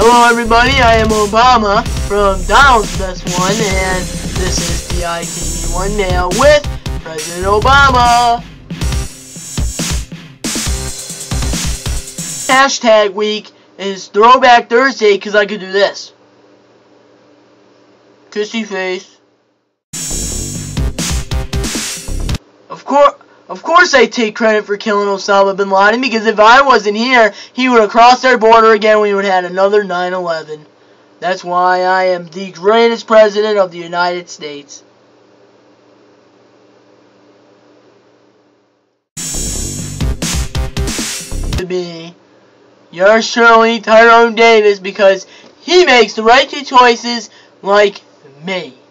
Hello everybody, I am Obama from Donald's Best One, and this is DITB1 now with President Obama. Hashtag week is Throwback Thursday because I could do this. Kissy face. Of course I take credit for killing Osama bin Laden, because if I wasn't here, he would have crossed our border again. We would have had another 9/11. That's why I am the greatest president of the United States. To be yours truly, Tyrone Davis, because he makes the right choices like me.